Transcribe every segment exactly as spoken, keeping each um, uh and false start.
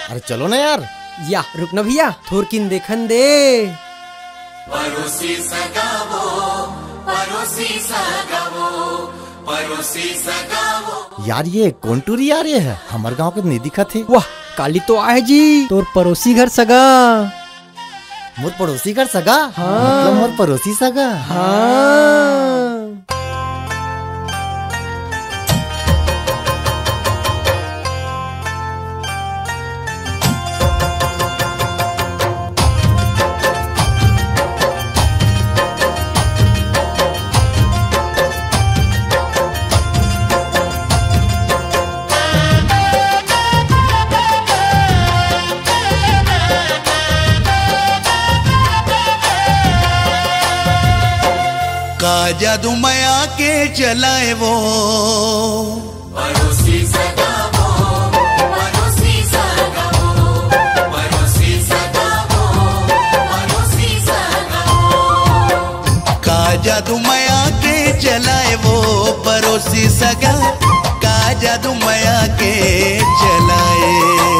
अरे चलो ना यार। या रुक ना भैया, थोरकिन देखन दे। परोसी सगावो, परोसी सगावो, परोसी सगावो। यार ये कौन टूरी आ रही है? हमारे गांव के नहीं दिखा थे। वाह काली तो आए जी, तोर पड़ोसी घर सगा। मोर पड़ोसी घर सगा? हाँ। मतलब मोर पड़ोसी सगा। हाँ। का जादू माया के चलाए वो, परोसी सगावो, परोसी सगावो, परोसी सगावो, परोसी सगावो। का जादू माया के चलाए वो परोसी सगा, का जादू माया के चलाए,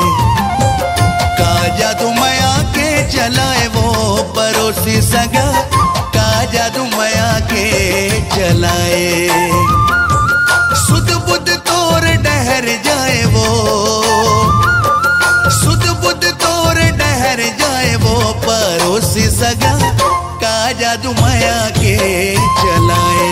का जादू माया के चलाए वो परोसी सगा, जादू माया के चलाए। सुध बुध तोर डहर जाए वो, सुध बुध तोर डहर जाए वो परोसी सगा, का जादू माया के चलाए।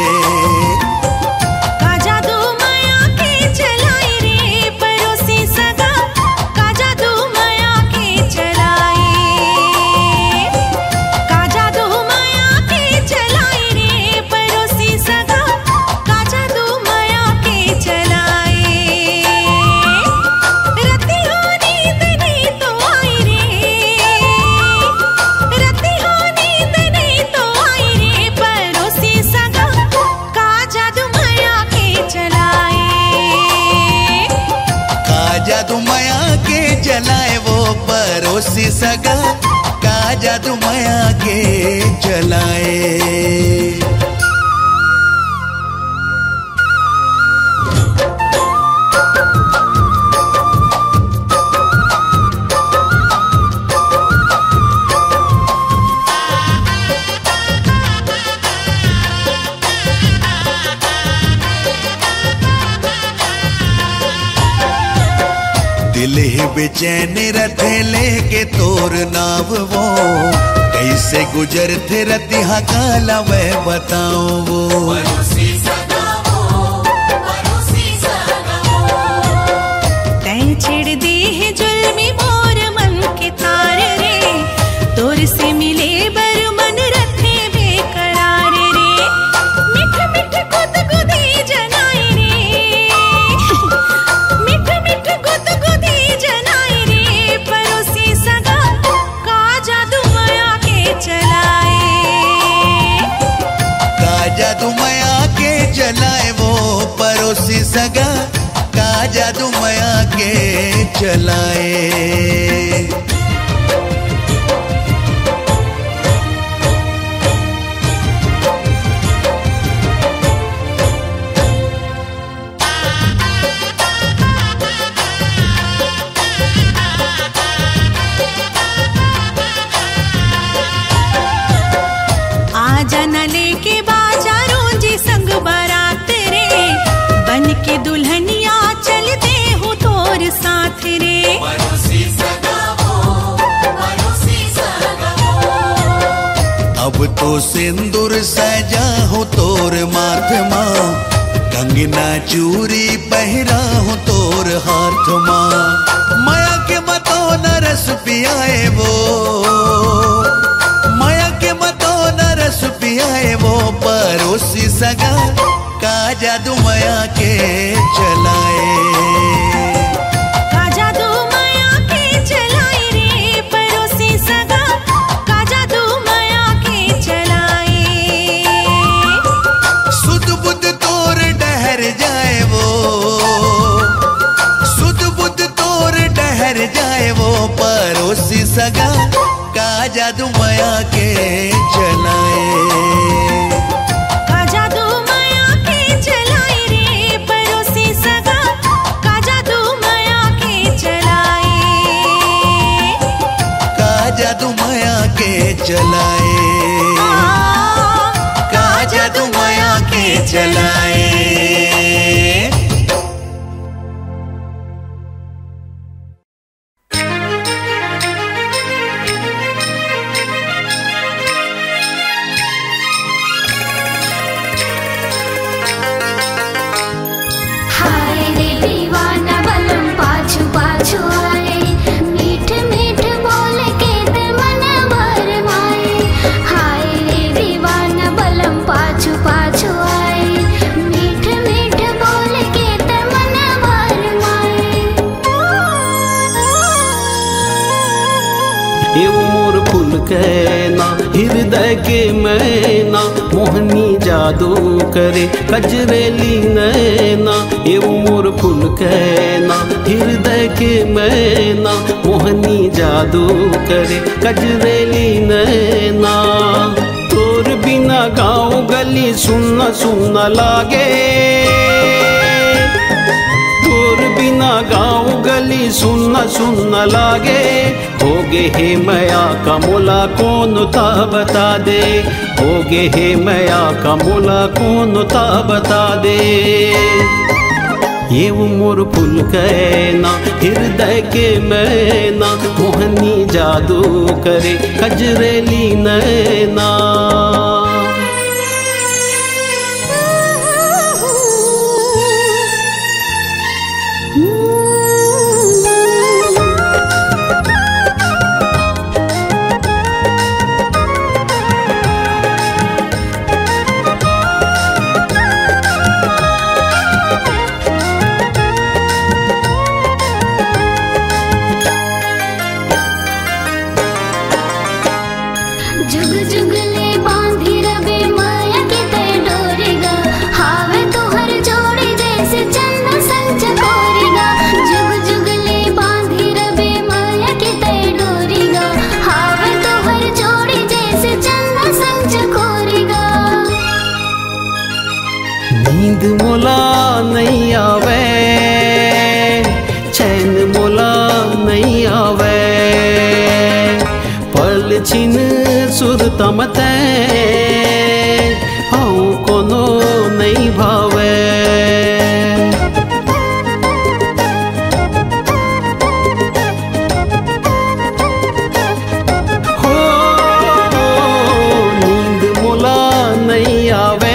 जादू माया के चलाए वो परोसी सगा, का जादू माया के चलाए। दिल ही बेचैन रथे लेके तोर नाव वो, कैसे गुजरते रतिहा काला मैं बताऊं वो। परोसी सगावो, परोसी सगावो। तैं छेड़ दे है जुल्मी मोर मन के तार रे, तोर से मिले बर मन रथे बेकरार रे। मिठ मिठ गुद गुदी जनाई रे, मिठ मिठ गुद गुदी जनाई रे, परोसी सगा, का जादू माया के चलाए। का जादू माया के चलाए वो परोसी सगा, का जादू माया के चलाए। लेके बाजारों जी संग बारात रे, बन के दुल्हनिया चलते हो तोर साथ रे। परोसी सगावो, परोसी सगावो। अब तो सिंदूर सजा हो तोर माथ माँ, कंगना चूरी पहरा हो तोर हाथ माँ। माया के मतों न रस पियाए वो, माया के मतों न रस पियाए वो परोसी सगा, का जादू माया के चलाए। का जादू माया के चलाए रे, परोसी सगा, का जादू माया के चलाए। सुध बुध तोर डहर जाए वो, सुध बुध तोर डहर जाए वो परोसी सगा, का जादू माया के चलाए। का जादू माया के चलाए रे, परोसी सगा, चलाए। कहना हृदय के मैना मोहनी जादू करे कजरेली नैना। एवं मोर फूल कहना हृदय के मैना मोहनी जादू करे कजरेली नैना। तोर बिना गाँव गली सुनना सुनना लागे, तोर बिना गाँव गली सुनना सुनना लागे। होगे हे मैया का मोला कौन था बता दे, होगे हे मैया का मोला कौन था बता दे। ये वो मोर फूल कहना हृदय के मैना मोहनी जादू करे कजरेली नैना। नींद मोला नहीं आवे, चैन मोला नहीं आवे, पल छिन सुरता मते आऊं कोनो नहीं भावे। हो नींद मोला नहीं आवे,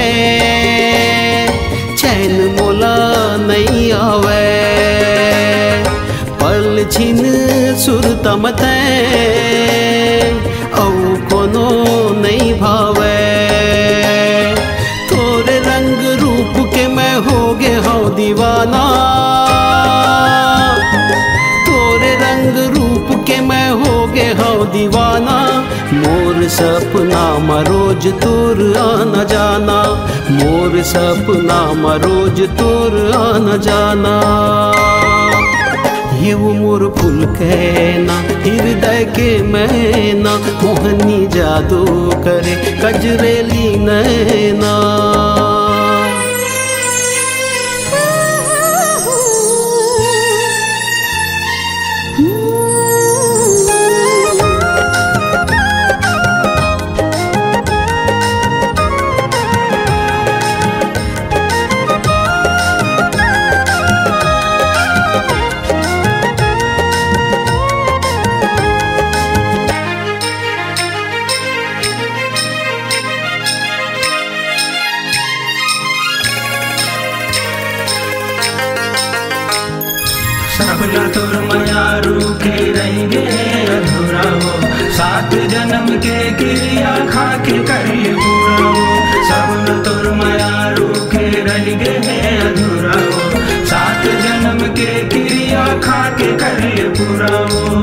चैन मोला नहीं आवे, पल छिन सुरता मते औ कोनो नहीं भावे। तोरे रंग रूप के मैं हो गे हूँ दीवाना, तोरे रंग रूप के मैं हो गे हूँ दीवाना। मोर सपना में रोज तोर आना जाना, मोर सपना में रोज तोर आना जाना। ये वो मोर फूल कहना हृदय के मैना मोहनी जादू करे कजरेली नैना। सपना तोर माया रूखे रहेंगे अधूरा हो, सात जन्म के क्रिया खा के करिए पूरा हो। सपना तोर माया रूखे रहेंगे अधूरा हो, सात जन्म के क्रिया खा के करिए पूरा हो।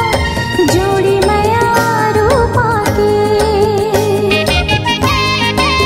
जोड़ी मैया रूपा के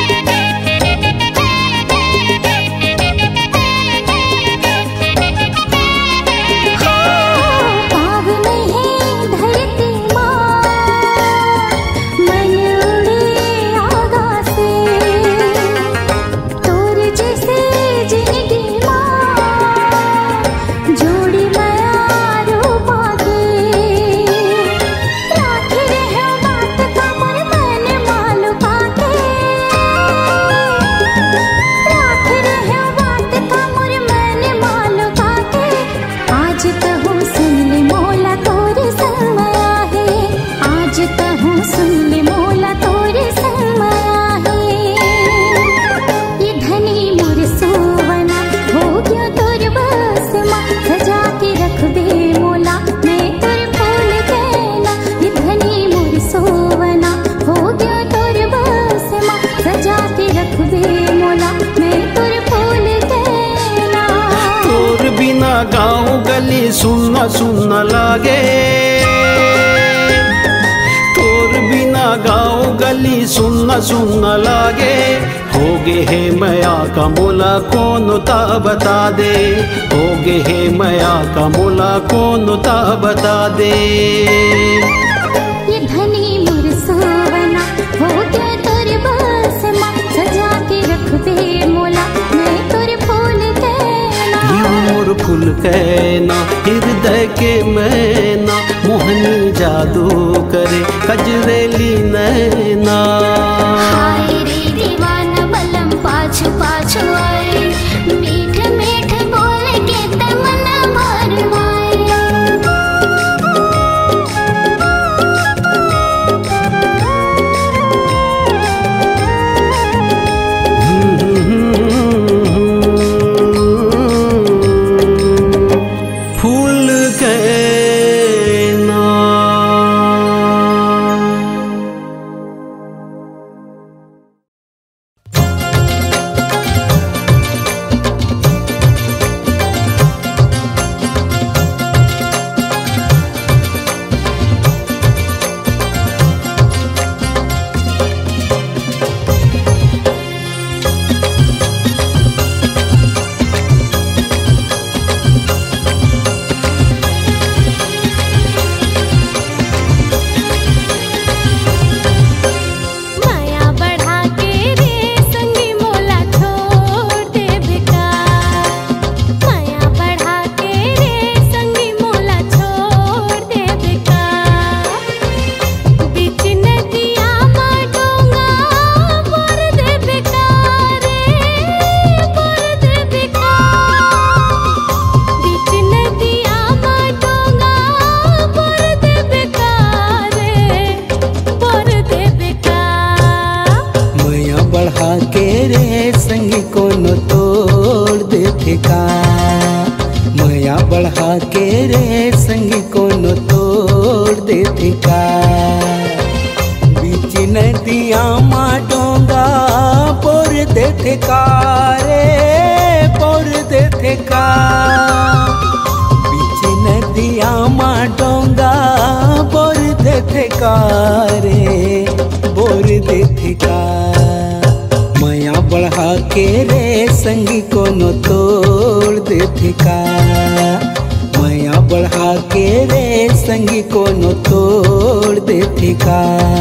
सुना सुना लागे। तोर बिना गाँव गली सुनना सुनना लागे। होगे है मया का मोला कौन ता बता दे। होगे है मया का मोला कौन ता बता दे। ये धनी मुरसावना हो गया तोर बस माँ, सजा के रख दे मोला मैं तोर फूल कहना। ये मोर फूल कहना हृदय के मैना, मोहनी जादू करे कजरेली नैना। हाय रे दीवाना बलम पाछू पाछू आए, मीठ मीठ बोल के तमन्ना भरमाए। फूल कहना मया बढ़ा के रे संगी कोनो तोड़ देते का। बीच नदिया मा डोंगा पोर देते का रे पोर देते का। बीच नदिया मा डोंगा पोर देते का रे बोर देते का। मया बढ़ा के रे संगी कोनो तोड़ देते का। मया बढ़ा के रे संगी कोनो तोड़ देते का।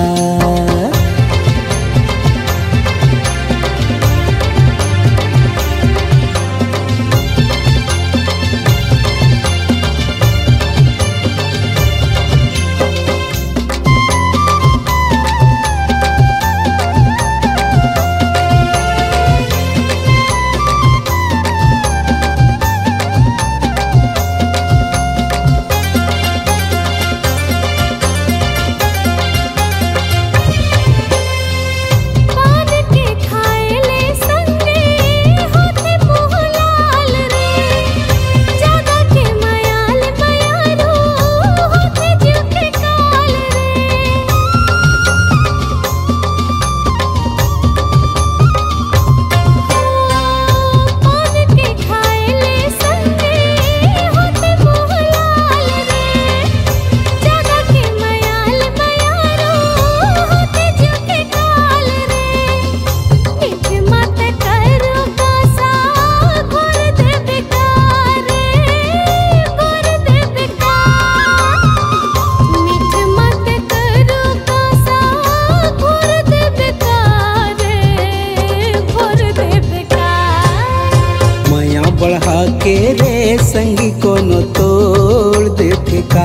बढ़ा के रे संगी कोनो तोड़ देते का।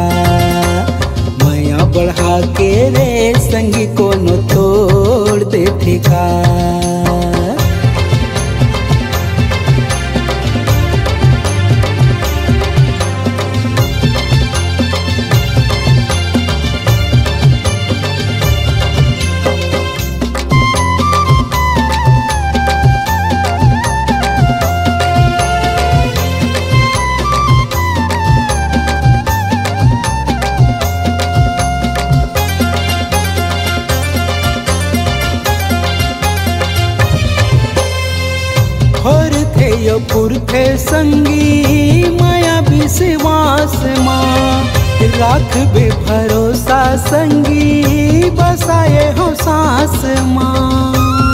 मया बढ़ा के रे संगी कोनो तोड़ देते का। पुरखे संगी माया विश्वास माँ राख बे भरोसा संगी बसाए हो सांस माँ।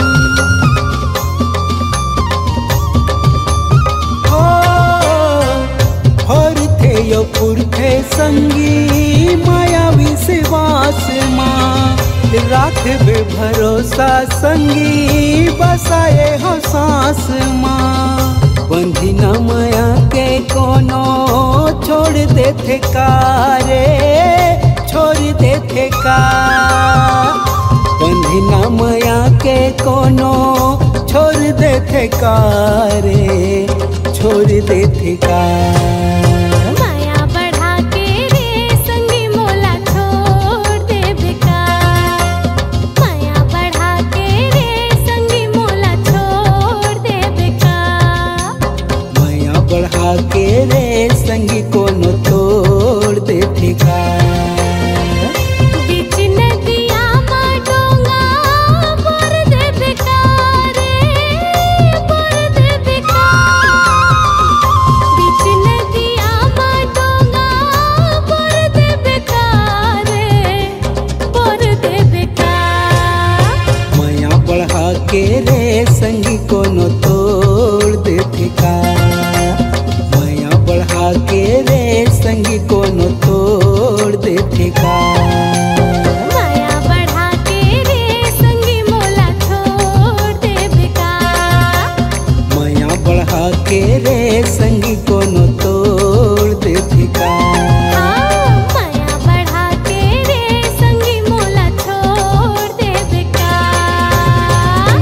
यो पुरखे संगी माया विश्वास माँ राख बे भरोसा संगी बसाए हो सांस माँ। बंधी न माया के कोनो छोड़ दे थे कारे छोड़ दे थे का। बंधी न माया के कोनो छोड़ दे थे कारे छोड़ दे थे का। के रे संगी कोनो तोड़ दे ठिका। बीच नदिया में डोंगा बोर दे बेकारे बोर दे बेकार। बीच नदिया में डोंगा बोर दे बेकारे बोर दे बेकार। माया बढ़ा के रे संगी कोनो तोड़ दे ठिका। बढ़ा के रे संगी कोनो तोड़ दे ठिका। माया बढ़ा के रे संगी मोला छोड़ दे बेकार। माया बढ़ा के रे संगी कोनो तोड़ दे ठिका। माया बढ़ा के रे संगी मोला छोड़ दे बेकार।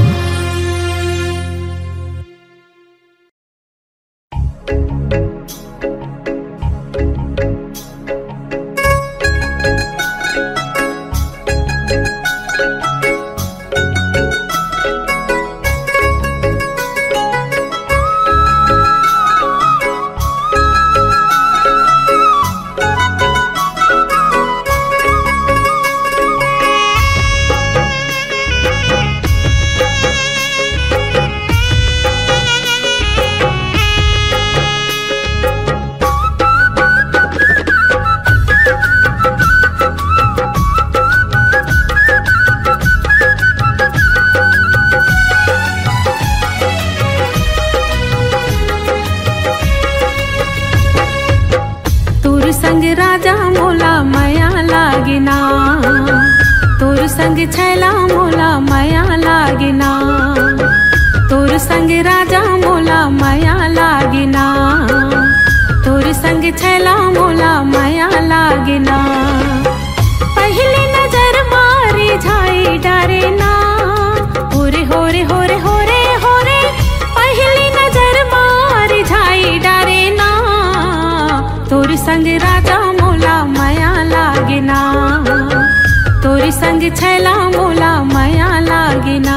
संग छैला मोला माया लागिना, तोर संग राजा मोला माया लागिना, तोर संग छैला मोला माया लागिना। पहले नजर मारी झाई डारे ना, होरे होरे होरे होरे होरे, पहली नजर मारी झाई डारे ना, तोर संग राजा मोला माया लागिना, तोर संग छैला मोला माया लागिना।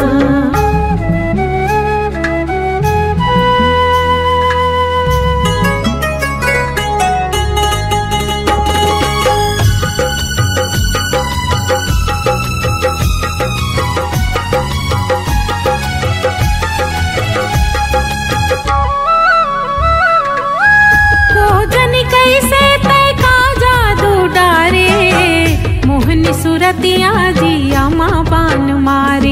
सुरतिया जिया माँ बान मारे,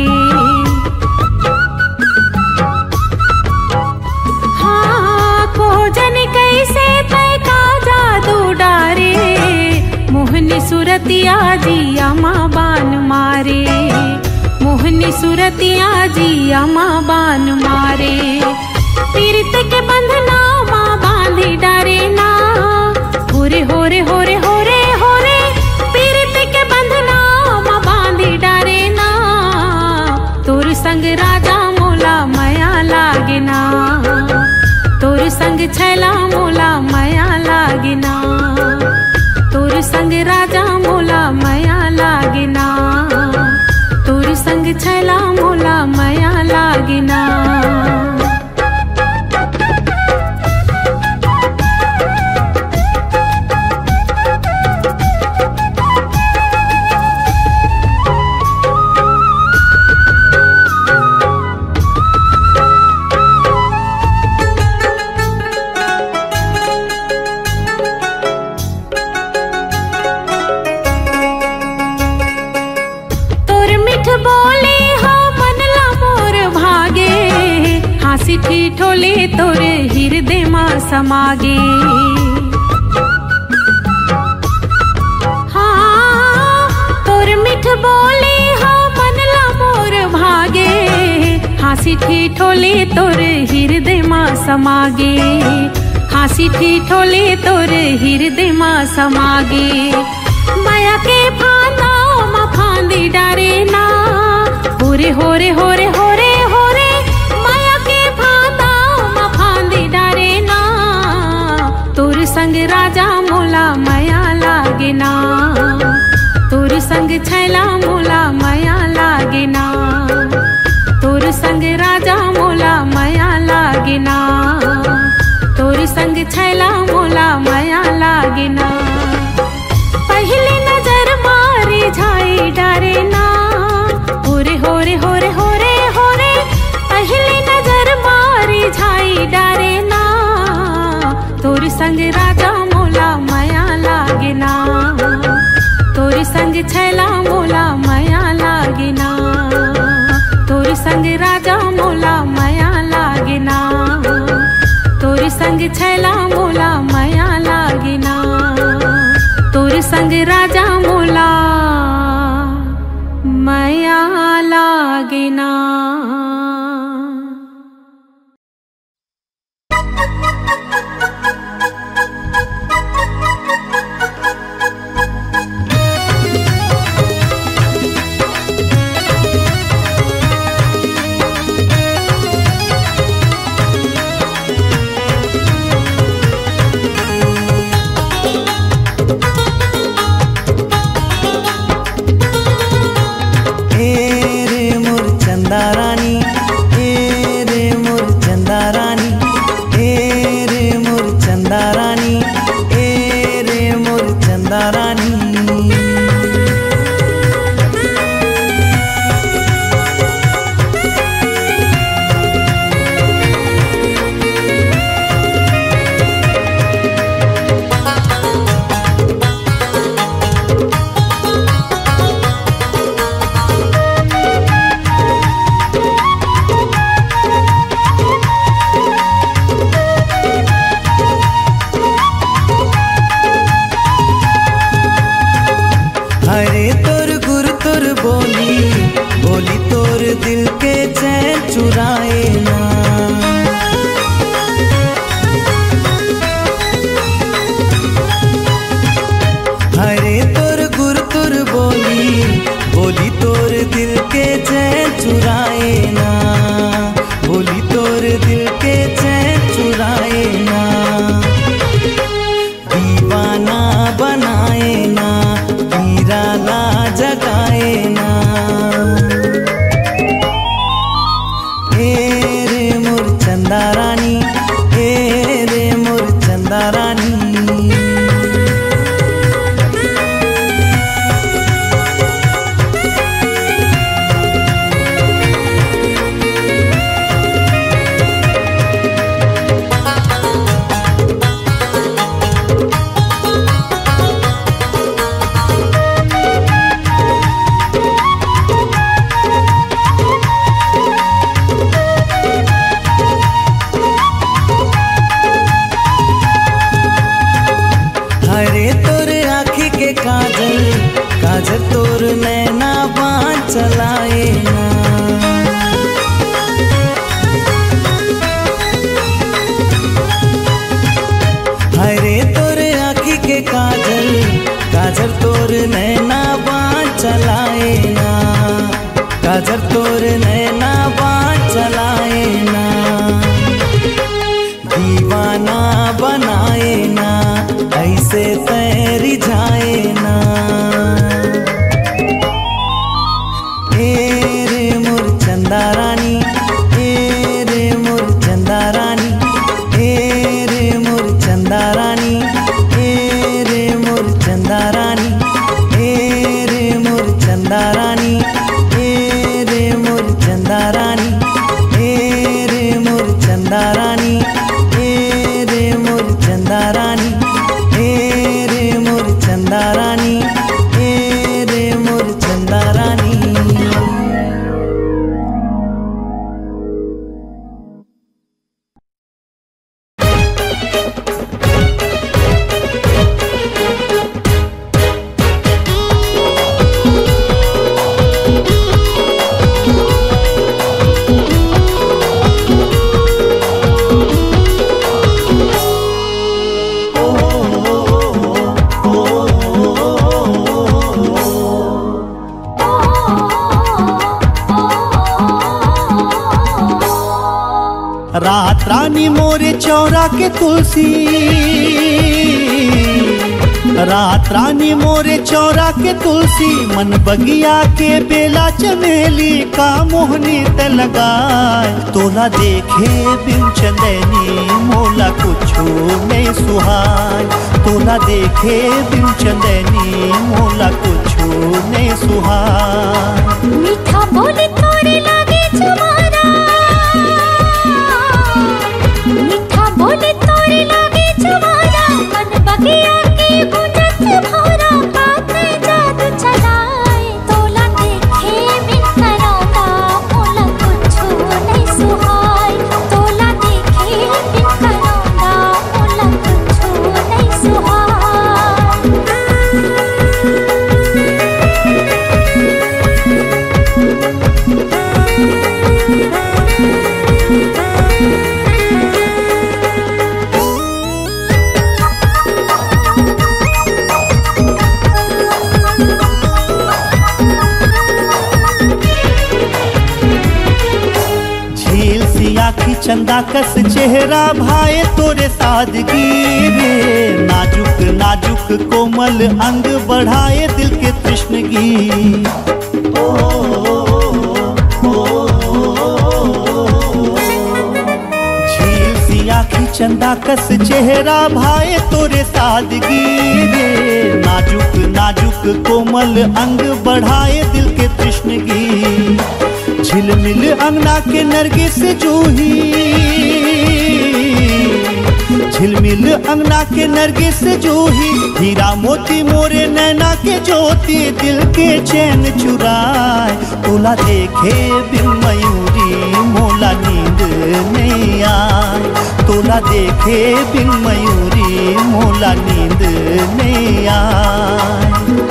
हाँ को जन कैसे तय का जादू डारे, मोहनी सुरतिया जिया माँ बान मारे, मोहनी सुरतिया जिया माँ बान मारे। पीरत के बंधना माँ बांधी डारे ना, होरे होरे होरे होरे होरे, तोर संग राजा मोला माया लागिना, तोर संग छैला मोला माया लागिना, तोर संग राजा मोला माया लागिना, तोर संग छैला मोला माया लागिना। ठोले तोर हृदय माँ समागे। हाँ तोर मिठ बोले हाँ मनला मोर भागे। हाँसी ठिठोले तोर हृदय माँ समागे। हाँसी ठिठोले तोर हृदय माँ समागे। माया के फांदा माँ फांदी डारे ना। होरे होरे होरे होरे होरे माया के फांदा माँ फांदी डारे ना। तोर संग राजा मोला माया लागे ना। तोर संग छैला मोला माया लागे ना। तोर संग राजा मोला माया लागे ना। तोर संग छैला मोला माया लागे ना। पहले नजर मारी झाई डारे ना। होरे होरे होरे होरे होरे पहले नजर मारी झाई डारे ना। तोर संग राजा मोला माया लागे ना। तोर संग छैला मोला माया लागे ना। तोर संग राजा मोला माया लागे ना। तोर संग छैला मोला माया लागे ना। तोर संग राजा मोला माया लागे ना। काजर तोर नैना बाँच चलाए ना, दीवाना बनाए ना, ऐसे तैरी जाए ना। ए रे मोर चंदा रानी, ए रे मोर चंदा रानी, ए रे मोर चंदा रानी, ए रे मोर चंदा रानी, ए रे मोर चंदा रानी, ए रे मोर चंदा रानी, ए रे मोर चंदा रानी, ए रे मोर चंदा रानी, ए रे रात रानी मोरे चौरा के तुलसी, रात रानी मोरे चौरा के तुलसी, मन बगिया के बेला चमेली का मोहनी त लगाए। तोला देखे बिन चंदनी मोला कुछो नहीं सुहाय, तोला देखे बिन चंदनी मोला कुछो नहीं सुहाय। मीठा बोले तोरे लागे जमाना, मीठा बोले तोरे लागे जमाना, मन बगिया के गुंजत भौरा, बात में जादू चलाए। तोला देखे बिन कराता मोला कुछो नहीं सुहाय, तोला देखे बिन कराता मोला कुछो नहीं सुहाय। आखी चंदा कस चेहरा भाए तोरे सादगी रे, नाजुक नाजुक कोमल अंग बढ़ाए दिल के तृष्णगी। ओ, ओ, झील सी आखी चंदा कस चेहरा भाए तोरे सादगी रे, नाजुक नाजुक कोमल अंग बढ़ाए दिल के तृष्णगी। झिलमिल अंगना के नरगिस जूही, झिलमिल अंगना के नरगिस जूही, हीरा मोती मोरे नैना के ज्योति दिल के चैन चुराए। तोला देखे बिन मयूरी मोला नींद नहीं आए, तोला देखे बिन मयूरी मोला नींद नहीं आए।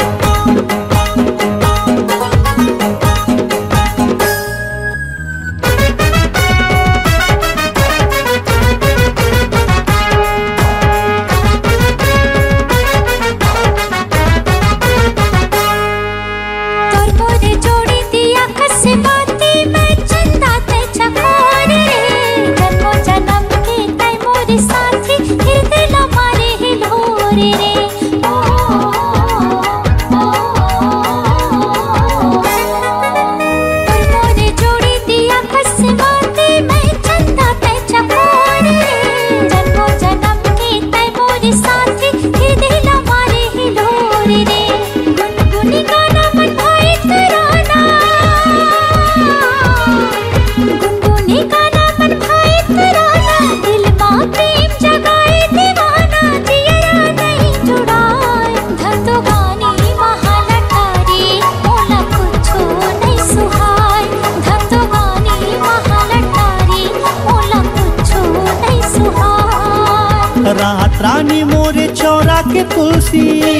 रात रानी मोरे चौरा के तुलसी,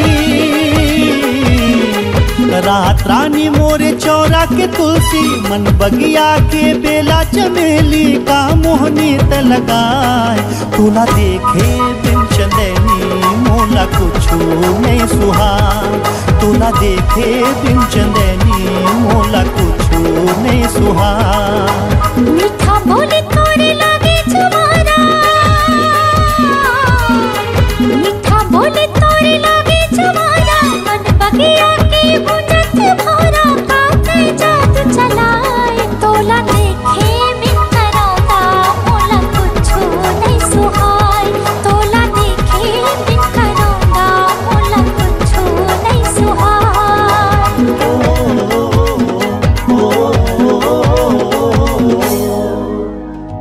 रात रानी मोरे चौरा के तुलसी, मन बगिया के बेला चमेली का मोहनी त लगाए। तोला देखे बिन चंदनी मोला कुछो नहीं सुहाय, तोला देखे बिन चंदनी मोला कुछो नहीं सुहाय। मीठा बोले तोरे लागे जमाना, मीठा बोले तोरे लागे जमाना, मन बगिया के गुंजत भौरा, बात में जादू चलाए। तोला देखे बिन कराता मोला कुछो नहीं सुहाय, तोला देखे बिन कराता मोला कुछो नहीं सुहाय। ओ, ओ, ओ, ओ, ओ, ओ, ओ,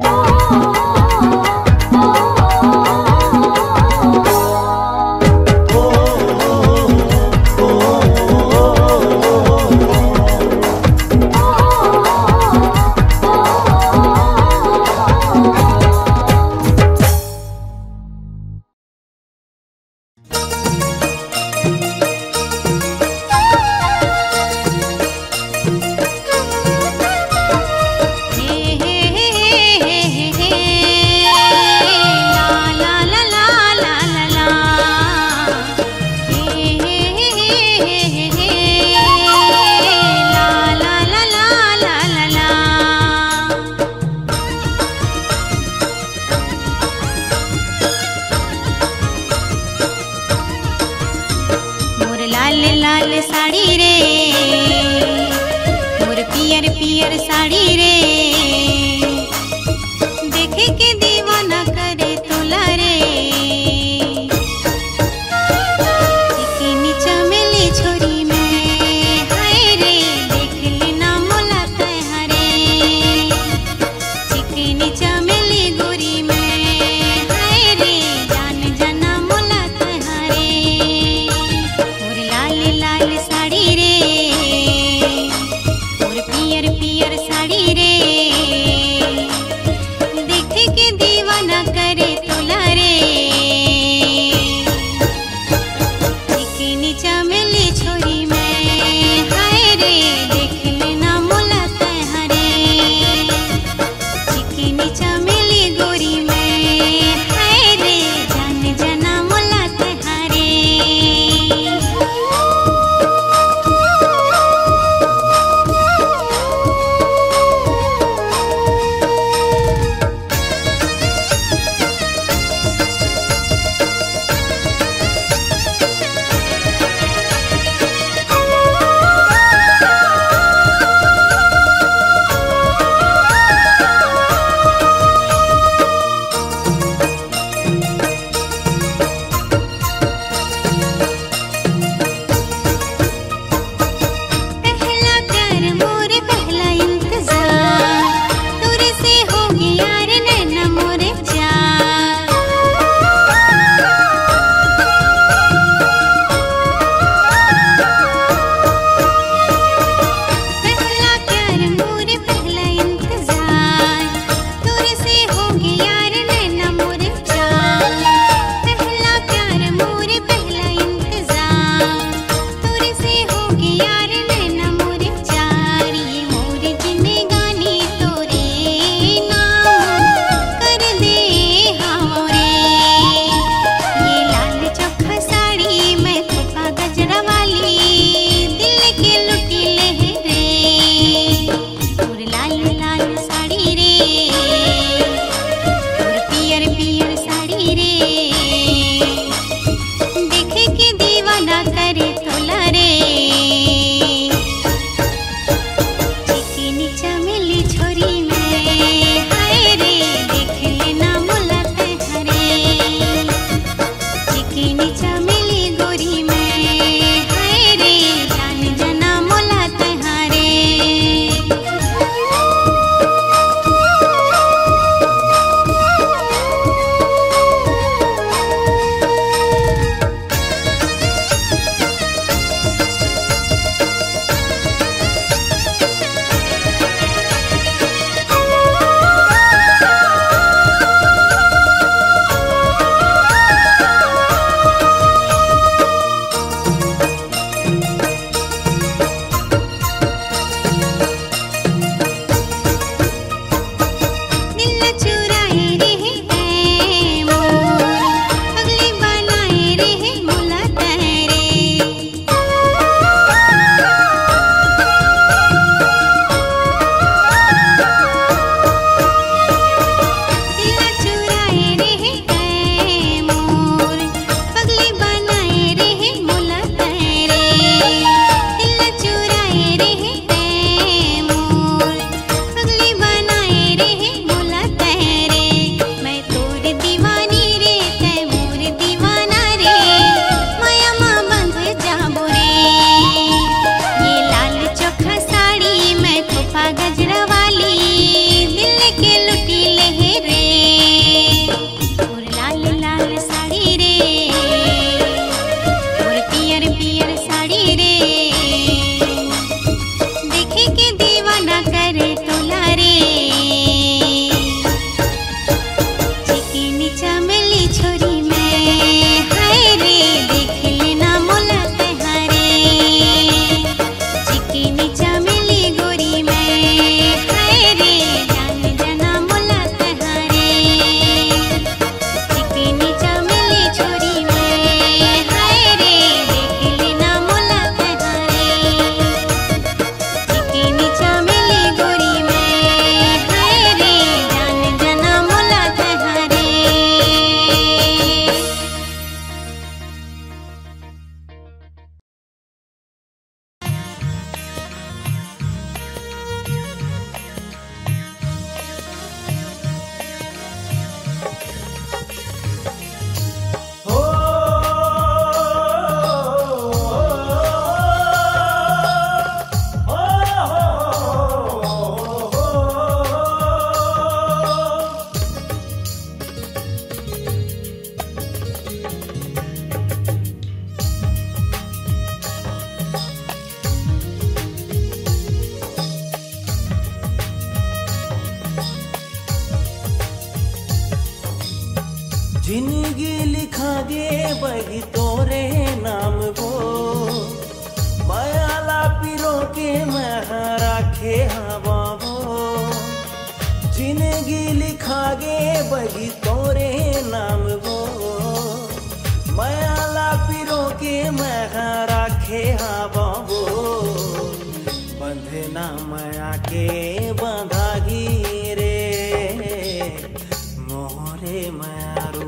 लाल साड़ी रे मोर पियर पियर साड़ी रे देखे के दीवाना करे तोला रे चिकनी चमेली छोरी में हाय रे देख लेना मोला तहरे चिकनी चमेली गोरी में हाय रे जान जाना मोला तहरे मोर लाल लाल साड़ी रे मोर पियर पियर साड़ी रे देखे के दीवाना करे तोला रे चिकनी चमेली छोरी में हाय रे देख लेना मोला तहरे चिकनी चमेली गोरी में हाय रे जान जाना मोला तहरे पहला प्यार मोर पहला इंतजार तोरे से हो गया रे नैना मोरे चार पहला प्यार मोर पहला इंतजार तोरे से हो गया रे नैना मोरे चार पहला प्यार मोर पहला इंतजार तोरे से हो गया रे नैना मोरे चार ये मोर जिंदगानी तोरे नाम कर जिंदगी लिखा गे बही तोरे नाम वो मायाला पिरो के मैं राखे हवा वो जिंदगी लिखा गे बही तोरे नाम वो मायाला पिरो के मैं राखे हवा वो बंधे ना माया के बंधागी रे मोरे मारू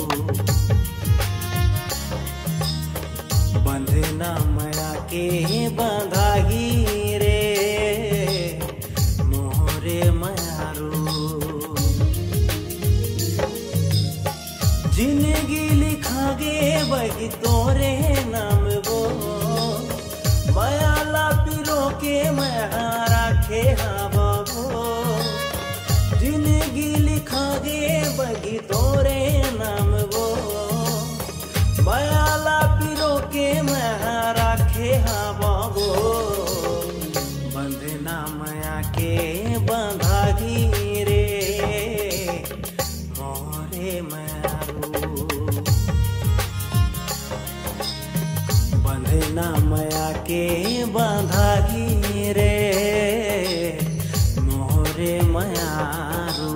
बंधना माया के बंधागी रे मोरे मारू जिंदगी लिखा गे बही तोरे नाम वो मायाला पिरो के मैं राखे हवा वो जिंदगी लिखा गे बही तोरे नाम वो मायाला पिरो के मैं राखे हवा वो बंधना माया के बंधागी रे मोरे मारू बंधना माया के बंधागी रे मोरे मारू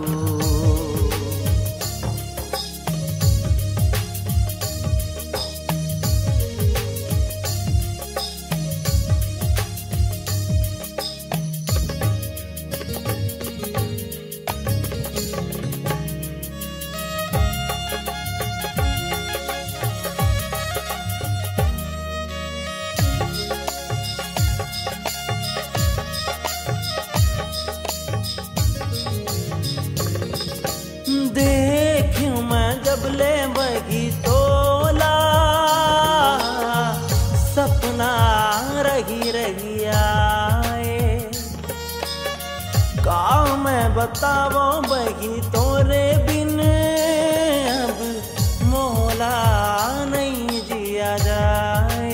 देखूं मैं जब ले बही तोला सपना रही रही आए का मैं बतावो बही तोरे बिन अब मोला नहीं जिया जाए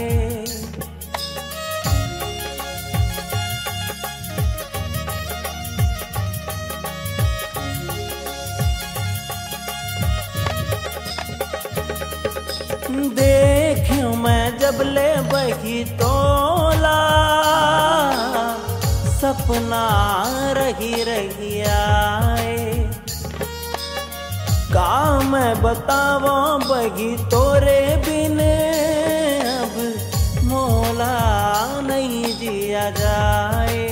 देखूं मैं जब ले बही तोला सपना रही रही आए का मैं बतावो बही तोरे बिन अब मोला नहीं जिया जाए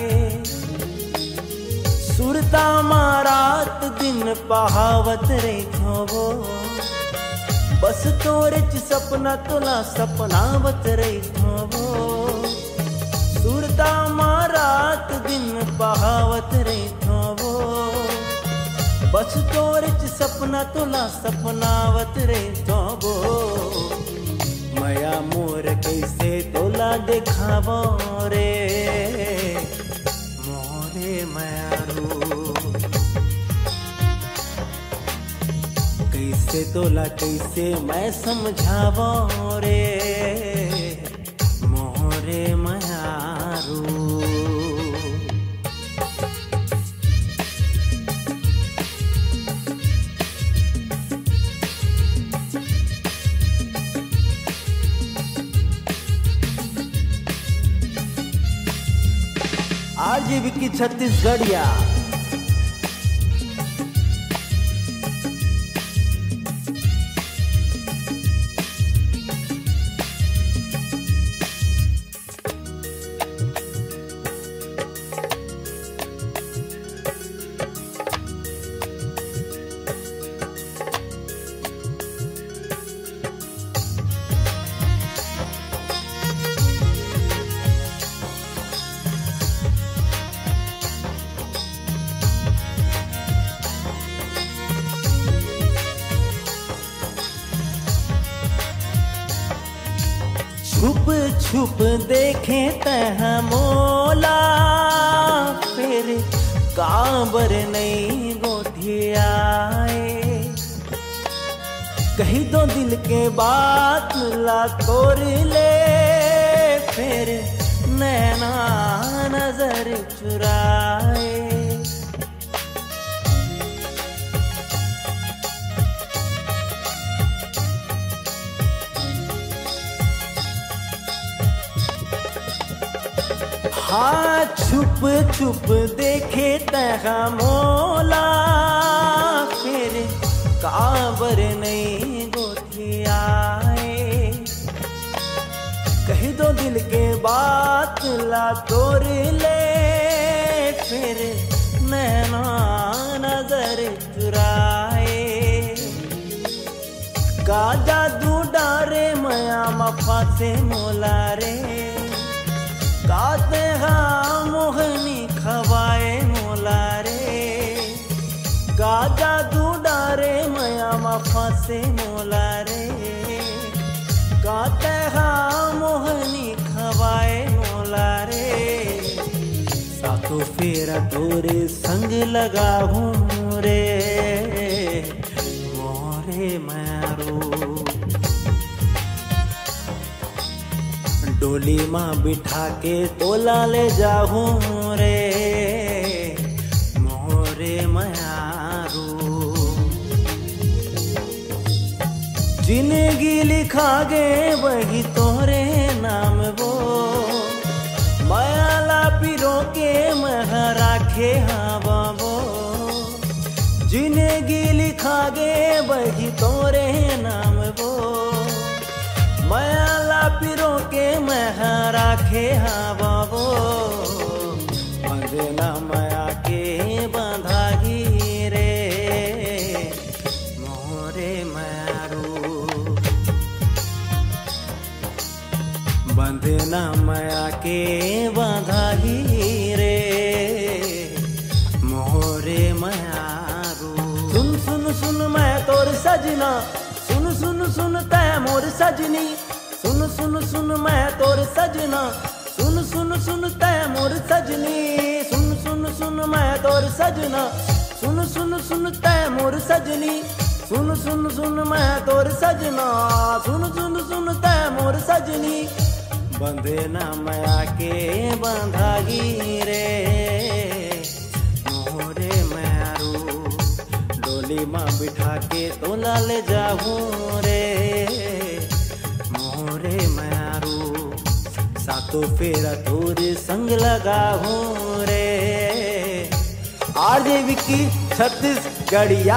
सुरता मारात दिन पहावत रेखो वो बस तोरे च सपना तोला सपनावत रही वो सुरता मारात दिन पहावत रही वो बस तोरे च सपना तोला सपनावत रही वो माया मोर कैसे तोला देखावो रे मोरे मारू कैसे तोला कैसे मैं समझावो रे मोरे मारू आजीविकी छत्तीसगढ़िया छुप छुप देखे तह मोला फिर काबर नहीं गोठियाए कही दो दिल के बात ला तोड़ ले फिर नैना नजर चुराए हाँ छुप छुप देखे तहा मोला फिर काबर नहीं गोथी आए। कह दो दिल के बात ला तोड़ ले फिर नैना नजर चुराए। का जादू डारे मया मफा से मोला रे काते हाँ मोहनी खवाए मोला रे। का जादू डारे मया मफा से मोला रे काते हाँ मोहनी खवाए मोला रे। सातों फेरा तोरे संग लगा हूँ रे मोरे मारो। डोली माँ बिठा के तोला ले जाऊं रे मोरे मयारू। जिंदगी लिखा गे वही तोरे नाम वो मायाला पिरो के मह राखे हाँ बाबो। जिंदगी लिखा गे वही तोरे नाम वो मायाला पिरो के मह राखे हाँ बाबो। बंधना माया के बांधागी रे मोरे मारू। बंधना माया के बांधागी रे मोरे मारू। सुन सुन सुन मैं तोर सजना सुन सुन सुन तै मोर सजनी। सुन सुन सुन मैं तोर सजना सुन सुन सुन तै मोर सजनी। सुन सुन सुन मैं तोर सजना सुन सुन सुन तै मोर सजनी। सुन सुन सुन मैं तोर सजना सुन सुन सुन तै मोर सजनी। बंधना माया के बांधागी रे मोरे मारू। डोली माँ बिठा के तोला ले जाऊं रे मोरे मारू। सातों फेरा तोरे संग लगा हूँ रे। आरजे विक्की छत्तीसगढ़िया।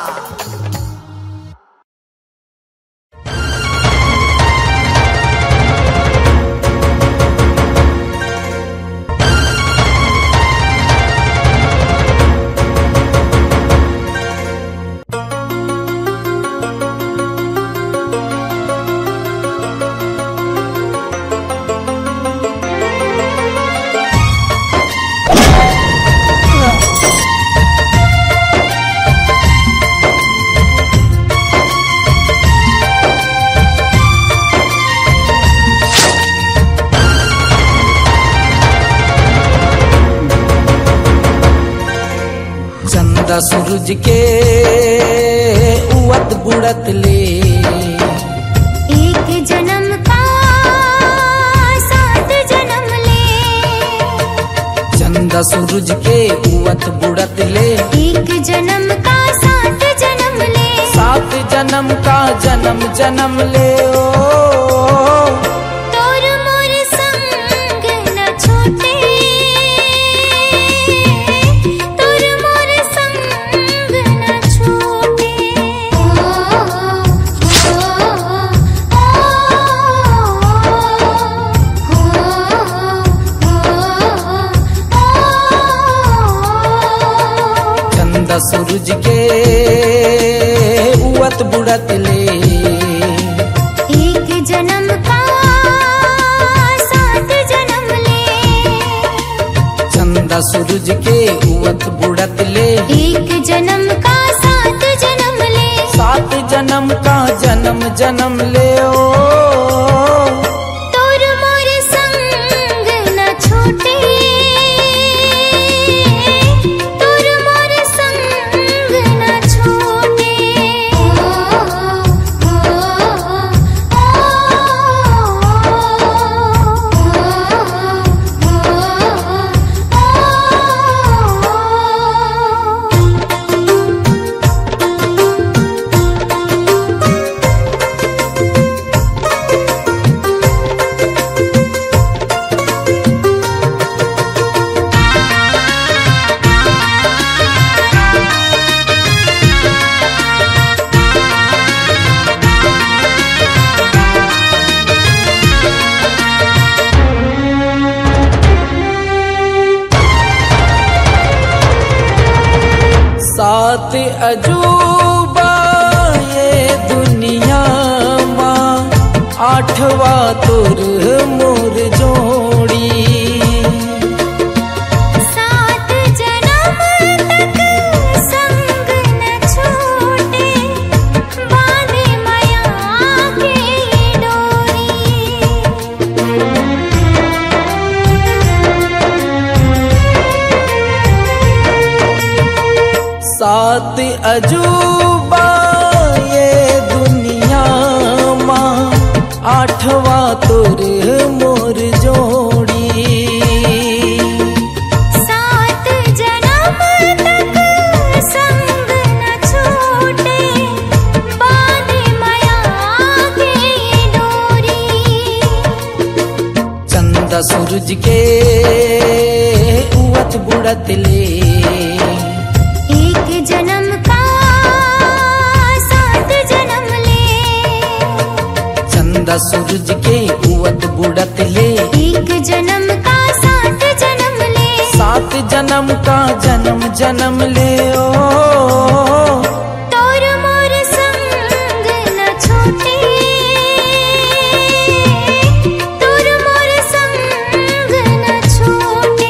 सूरज के उवत बुड़त ले एक जन्म का सात जन्म ले। चंदा सूरज के उवत बुड़त ले एक जन्म का सात जन्म ले। सात जन्म का जन्म जन्म ले ओ तोर मोर संग न छोटे। तोर मोर संग न छोटे। ओ चंदा सूरज के उवत बुड़त ले एक जन्म का सात जन्म ले। चंदा सूरज के उवत बुड़त ले एक जन्म का सात जन्म ले। सात जन्म का जन्म जन्म ले ओ तोर मोर संग न छोटे। तोर मोर संग न छोटे। सात अजूबा ये दुनिया माँ, आठवा तुर मोर जोड़ी। सात जन्म तक संग न छूटे, बांधे माया की डोरी। सात अजूबा ये दुनिया माँ, आठवा तुर मोर जोड़ी। सात जन्म तक संग न छूटे, बांधे माया की डोरी। चंदा सूरज के उवत बुड़त ले, एक जन्म का सात जन्म ले। चंदा सूरज के उवत बुड़त ले, एक जन्म का सात जन्म ले। सात जन्म का जन्म जन्म ले ओ। तोर मोर संग न छूटे, तोर मोर संग न छूटे।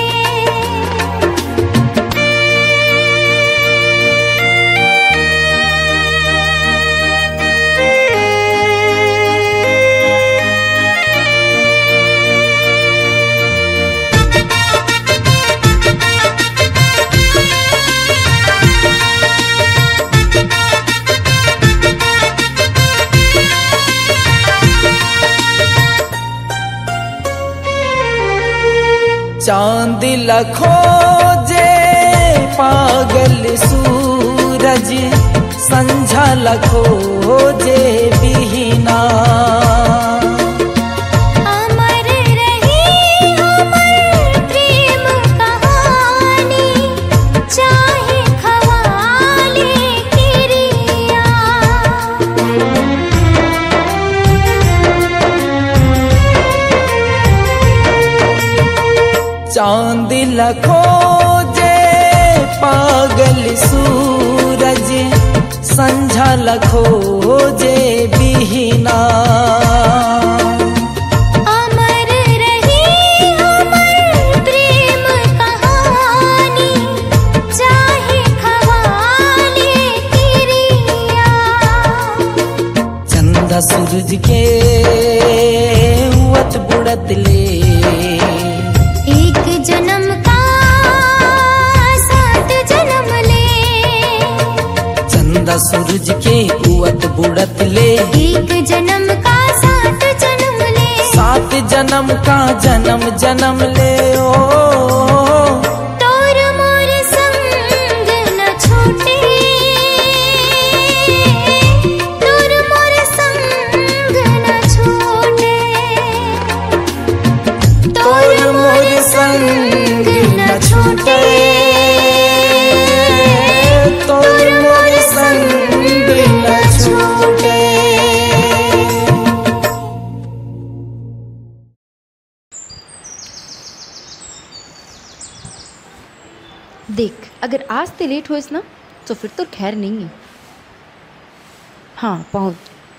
चांद लखोजे पागल सूरज, संझा लखोजे बिहना। अमर रही अमर प्रेम कहानी, चाहे खवाले किरिया। चांद लखोजे पागल सूरज, संझा लखोजे बिहना। अमर रही अमर प्रेम कहानी, चाहे खवाले किरिया। चंदा सूरज के उवत बुड़त ले, एक जन्म का सात जन्म ले। चंदा सूरज के उवत बुड़त ले, एक जन्म का सात जन्म ले। सात जन्म का जन्म जन्म ले ओ। तोर मोर संग न छूटे, तोर मोर संग न छूटे। तोर मोर संग न छूटे, तोर मोर संग न छूटे। देख, अगर आज ते लेट होइस ना तो फिर तो खैर नहीं है। हाँ पहुँच।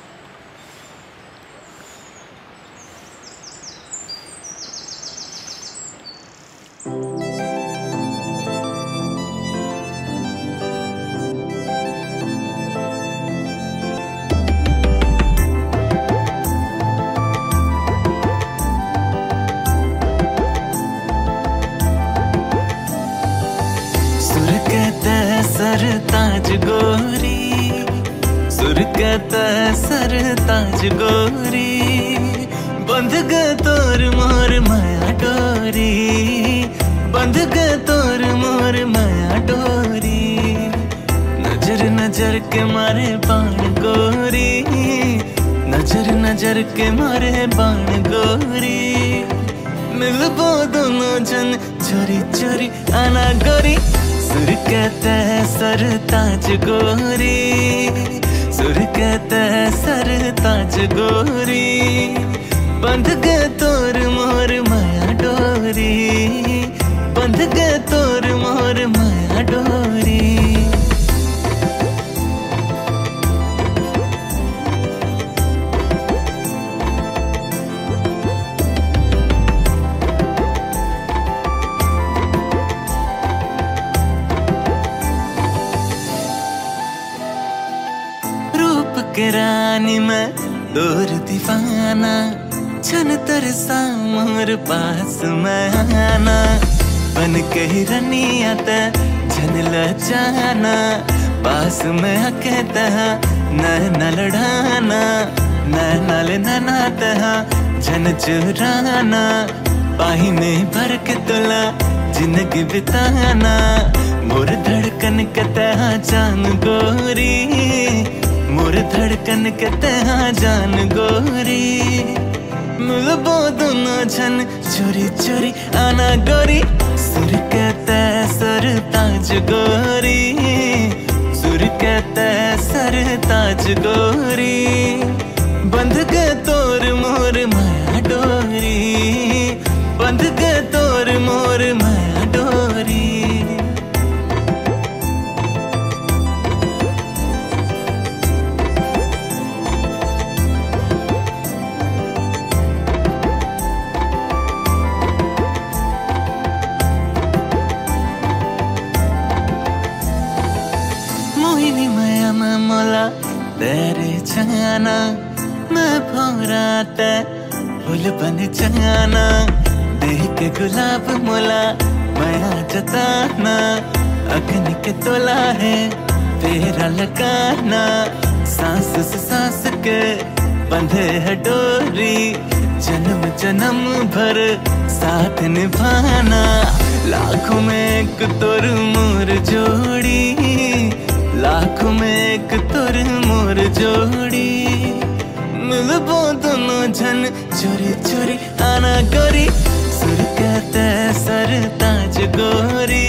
सरताज गोरी, सुरकत सरताज गोरी, बंध ग तोर मोर माया डोरी, बंध ग तोर मोर माया डोरी। नजर नजर के मारे बाण गोरी, नजर नजर के मारे बाण गोरी। मिलबो दोनों जन चोरी चोरी आना गोरी। सुरकत सरताज गोरी, सुरकत सरताज गोरी, बंध ग तोर मोर माया डोरी, बंध ग तोर मोर माया डोरी। के रानी मैं दूर दीवाना, छन तरसा मोर पास मैं आना, बन के ही रनिया ते झन लजाना, पास में आके तहा नैना लड़ाना, नैना ले नैना तहा झन चुराना, पाहिने भर के तुला जिंदगी बिताना, मोर धड़कन के तहा जान गोरी, मोर धड़कन के तहा जान गोरी, मिलबो दोनों झन चोरी चोरी आना गोरी, सुर कहता है सर ताज गोरी, सुर कहता है सर ताज गोरी, बंध गए तोर मोर माया डोरी, बंध गए तोर मोर माया डोरी। मोहिनी माया मैं मोला तेरे जाना, मैं भौरा ते फूल बन जाना, देख के गुलाब मोला माया जताना, अग्नि के तोला है तेरा लगाना, सांस से सांस के बंधे है डोरी, जन्म जन्म भर साथ निभाना, लाखों में एक तोर मोर जोड़ी, लाखों में एक तोर मोर जोड़ी, मिलबो दोनों झन चोरी चोरी आना गोरी, सुर कहता है सर ताज गोरी,